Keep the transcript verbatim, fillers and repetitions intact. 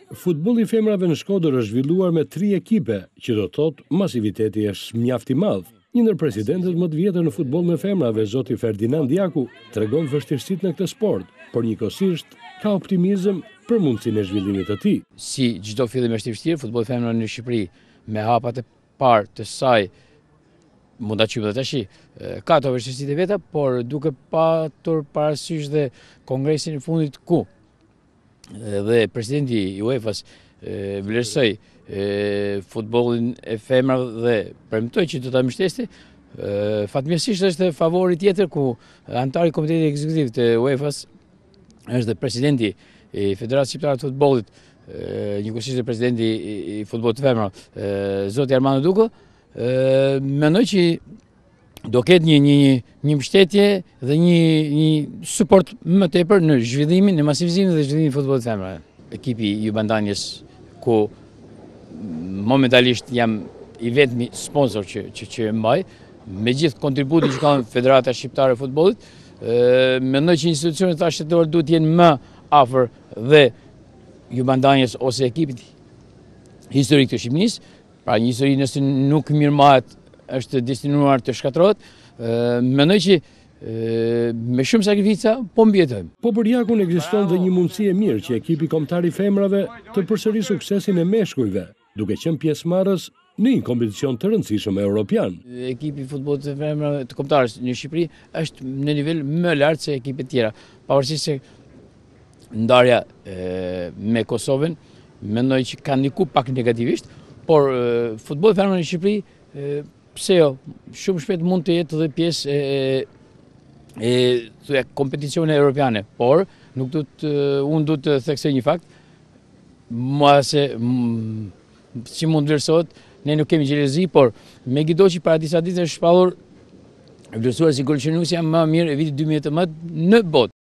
Futbolli i femrave në Shkodër është zhvilluar me tri ekipe, që do thotë masiviteti është mjaft i madh. Një ndër presidentët më të vjetër në futboll me femrave, zoti Ferdinand Jaku, tregon vështirësitë në këtë sport, por njëkohësisht ka optimizëm për mundësinë e zhvillimit të tij. Si çdo fillim është i vështirë, futbolli femror në Shqipëri me hapat e parë të saj mund ta qytet tash. Ka ato vështirësitë veta, por duke patur parasysh dhe kongresin e fundit ku dhe presidenti i UEFA-s vlerësoi futbollin e femrave dhe premtoi që do ta mbështeste. Fatmirësisht është favori tjetër ku antari i Komitetit Ekzekutiv të UEFA-s është dhe presidenti i Federacisë Shqiptare të Futbollit, njëkohësisht presidenti i futbollit të femrave, zoti Armando Duko. Mendoj që do ketë një një një mbështetje dhe një një suport më tepër në zhvillimin, në masivizimin dhe zhvillimin e futbollit të femrave. Ekipi i Jubandanjes, ku momentalisht jam i vetmi sponsor që që, që mbaj, me gjithë kontributin që ka Federata Shqiptare e Futbollit, mendoj që institucionet shtetërore duhet të jenë më afër dhe Jubandanjes ose ekipit historik të Shqipërisë. Pra një histori nëse nuk mirëmarret është destinuar të shkatërrohet. Mendoj që me shumë sakrifica po mbijetojmë. Po për Jakun ekziston dhe një mundësi e mirë që ekipi kombëtar i femrave të përsërisë suksesin e meshkujve, duke qenë pjesëmarrës në një kompeticion të rëndësishëm europian. Ekipi i futbollit të femrave të kombëtarës në Shqipëri është në nivel më lart se ekipet tjera, pavarësisht se ndarja me Kosovën mendoj që ka ndikuar pak negativisht, por futbolli femror në Shqipëri pse jo, shumë shpejt mund të jetë dhe pjesë e e kompeticione europiane, por nuk do të unë do të theksoj një fakt, mua se si mund vlerësohet, ne nuk kemi xhelozi, por Megidoqi para disa ditësh është shpallur vlerësuar si golqenuesja më mirë e vitit dy mijë e tetëmbëdhjetë në botë.